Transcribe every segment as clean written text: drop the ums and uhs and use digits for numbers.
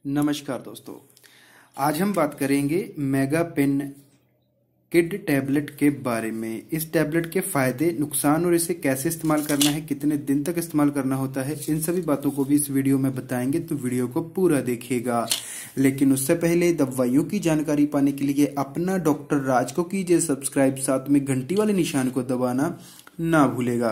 नमस्कार दोस्तों, आज हम बात करेंगे मेगा पेन किड टैबलेट के बारे में। इस टैबलेट के फायदे, नुकसान और इसे कैसे इस्तेमाल करना है, कितने दिन तक इस्तेमाल करना होता है, इन सभी बातों को भी इस वीडियो में बताएंगे, तो वीडियो को पूरा देखिएगा। लेकिन उससे पहले दवाइयों की जानकारी पाने के लिए अपना डॉक्टर राज को कीजिए सब्सक्राइब, साथ में घंटी वाले निशान को दबाना ना भूलेगा।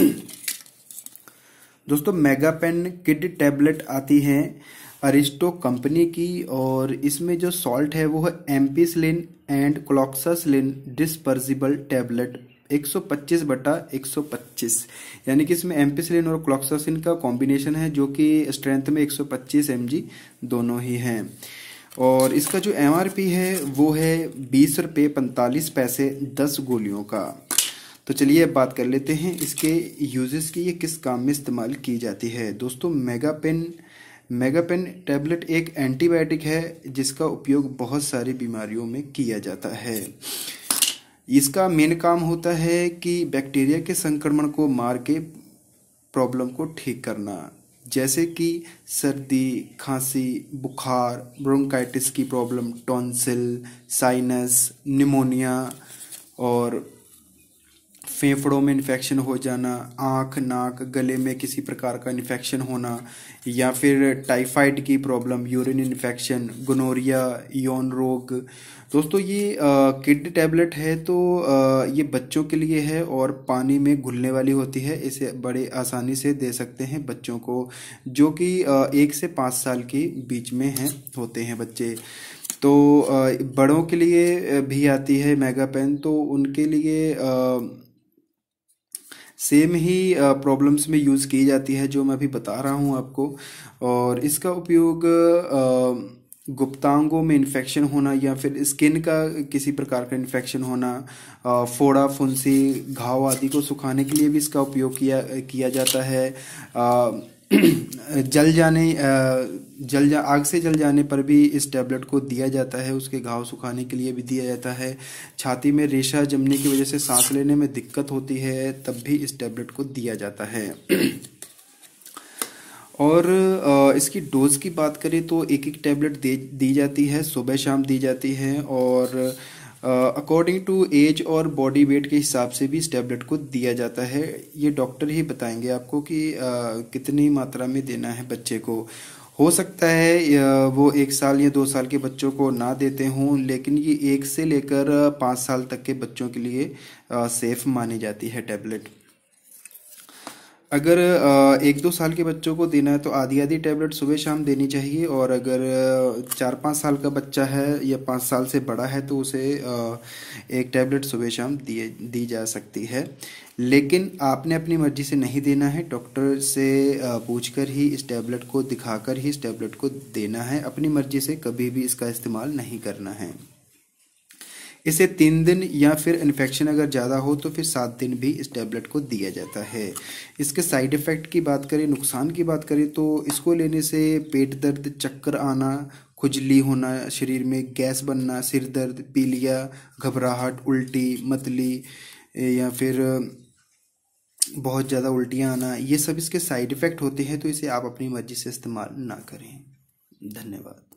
दोस्तों, मेगा पेन किड टैबलेट आती है अरिस्टो कंपनी की और इसमें जो सॉल्ट है वो है ampicillin and cloxacillin dispersible tablet 125/125, यानी कि इसमें एम्पिसिलिन और क्लोक्सासिलिन का कॉम्बिनेशन है जो कि स्ट्रेंथ में 125 mg दोनों ही हैं। और इसका जो MRP है वो है 20 रुपये 45 पैसे 10 गोलियों का। तो चलिए अब बात कर लेते हैं इसके यूजेस की, ये किस काम में इस्तेमाल की जाती है। दोस्तों, मेगा पेन टैबलेट एक एंटीबायोटिक है जिसका उपयोग बहुत सारी बीमारियों में किया जाता है। इसका मेन काम होता है कि बैक्टीरिया के संक्रमण को मार के प्रॉब्लम को ठीक करना, जैसे कि सर्दी, खांसी, बुखार, ब्रोंकाइटिस की प्रॉब्लम, टॉन्सिल, साइनस, निमोनिया और फेफड़ों में इन्फेक्शन हो जाना, आँख, नाक, गले में किसी प्रकार का इन्फेक्शन होना, या फिर टाइफाइड की प्रॉब्लम, यूरिन इन्फेक्शन, गोनोरिया, यौन रोग। दोस्तों, ये किड टैबलेट है तो ये बच्चों के लिए है और पानी में घुलने वाली होती है। इसे बड़े आसानी से दे सकते हैं बच्चों को, जो कि 1 से 5 साल के बीच में होते हैं बच्चे। तो बड़ों के लिए भी आती है मेगा पेन, तो उनके लिए सेम ही प्रॉब्लम्स में यूज़ की जाती है जो मैं अभी बता रहा हूँ आपको। और इसका उपयोग गुप्तांगों में इन्फेक्शन होना या फिर स्किन का किसी प्रकार का इन्फेक्शन होना, फोड़ा, फुंसी, घाव आदि को सुखाने के लिए भी इसका उपयोग किया जाता है। आग से जल जाने पर भी इस टैबलेट को दिया जाता है, उसके घाव सुखाने के लिए भी दिया जाता है। छाती में रेशा जमने की वजह से सांस लेने में दिक्कत होती है, तब भी इस टैबलेट को दिया जाता है। और इसकी डोज की बात करें तो एक एक टैबलेट दी जाती है, सुबह शाम दी जाती है, और अकॉर्डिंग टू एज और बॉडी वेट के हिसाब से भी इस टैबलेट को दिया जाता है। ये डॉक्टर ही बताएंगे आपको कि कितनी मात्रा में देना है बच्चे को। हो सकता है वो 1 साल या 2 साल के बच्चों को ना देते हों, लेकिन ये 1 से लेकर 5 साल तक के बच्चों के लिए सेफ मानी जाती है टैबलेट। अगर 1-2 साल के बच्चों को देना है तो आधी आधी टैबलेट सुबह शाम देनी चाहिए, और अगर 4-5 साल का बच्चा है या 5 साल से बड़ा है तो उसे 1 टैबलेट सुबह शाम दी जा सकती है। लेकिन आपने अपनी मर्जी से नहीं देना है, डॉक्टर से पूछकर ही इस टैबलेट को दिखाकर ही इस टैबलेट को देना है। अपनी मर्जी से कभी भी इसका इस्तेमाल नहीं करना है। इसे 3 दिन या फिर इन्फेक्शन अगर ज़्यादा हो तो फिर 7 दिन भी इस टैबलेट को दिया जाता है। इसके साइड इफ़ेक्ट की बात करें, नुकसान की बात करें तो इसको लेने से पेट दर्द, चक्कर आना, खुजली होना, शरीर में गैस बनना, सिर दर्द, पीलिया, घबराहट, उल्टी, मतली या फिर बहुत ज़्यादा उल्टियाँ आना, ये सब इसके साइड इफ़ेक्ट होते हैं। तो इसे आप अपनी मर्जी से इस्तेमाल ना करें। धन्यवाद।